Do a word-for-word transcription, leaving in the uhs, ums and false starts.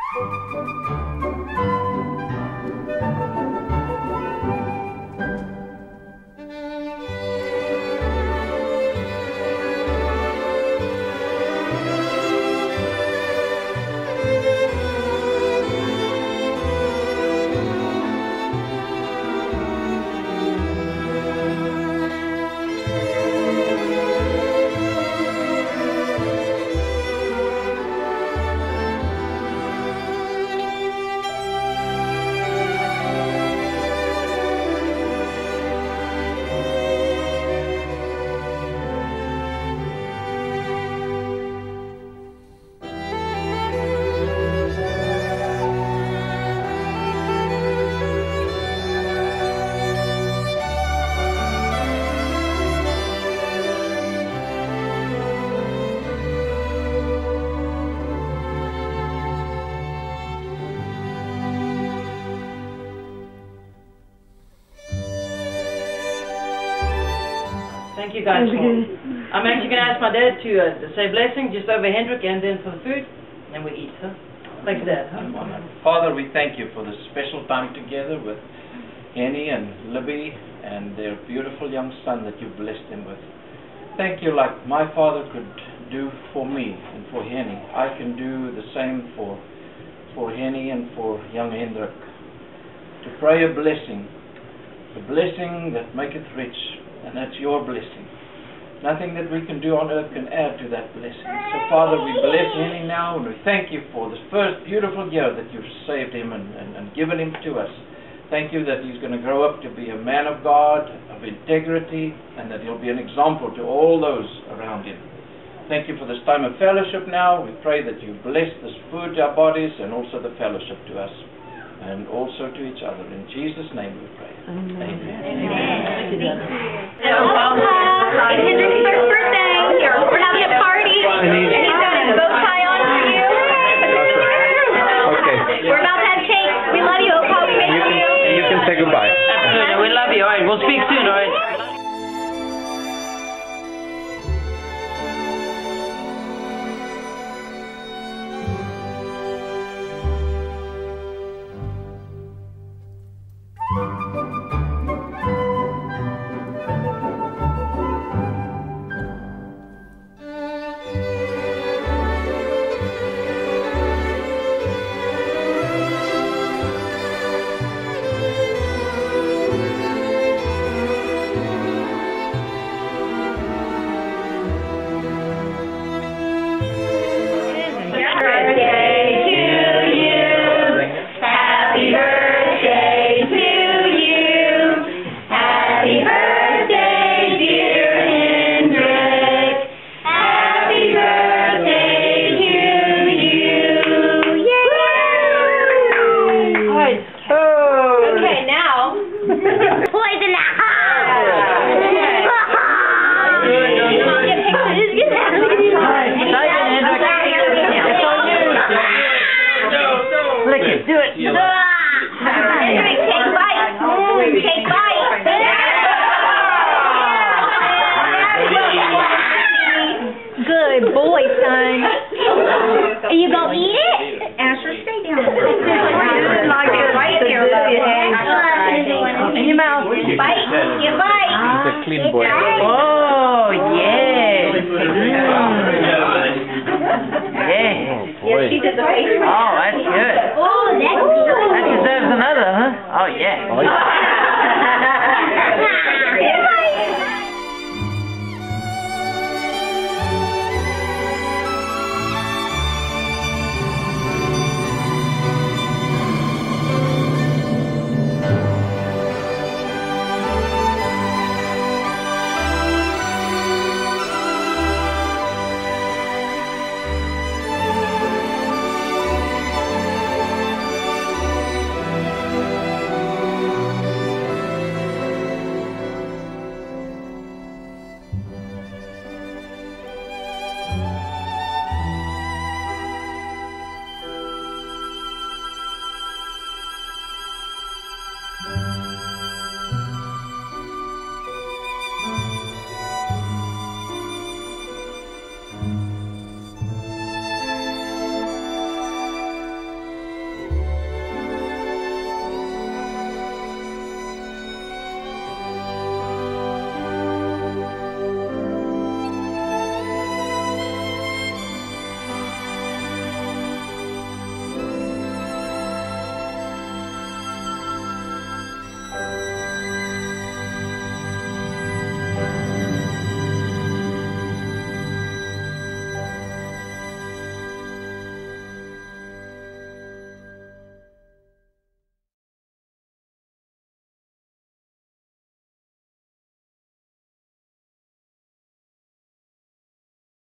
Thank you guys. For, I'm actually going to ask my dad to, uh, to say blessing just over Hendrik and then for the food, and then we eat. Huh? Thanks, Dad. Huh? Father, we thank you for this special time together with Henny and Libby and their beautiful young son that you blessed them with. Thank you, like my father could do for me and for Henny, I can do the same for for Henny and for young Hendrik. To pray a blessing, a blessing that maketh rich, and that's your blessing. Nothing that we can do on earth can add to that blessing. So, Father, we bless Henny now, and we thank you for this first beautiful year that you've saved him and, and, and given him to us. Thank you that he's going to grow up to be a man of God, of integrity, and that he'll be an example to all those around him. Thank you for this time of fellowship now. We pray that you bless this food to our bodies and also the fellowship to us and also to each other. In Jesus' name we pray. Amen. Amen. Amen. Aloha. It's Hendrik's first birthday. We're having a party. And he's got his bow tie on for you. Okay. We're about to have cake. We love you. Opa. We miss you. You can say goodbye. Absolutely. We love you. All right. We'll speak soon. All right. Do it. Hendrik, take bite. Take bite. Good boy, son. Are you going to eat it? Asher, stay down. Like it right here. In your mouth. Bite. You bite. He's a clean boy. Oh, yes. Mm. Yes. Oh, boy. Oh, that's good. Oh, that's good. That deserves another, huh? Oh, yeah. Oh, yeah.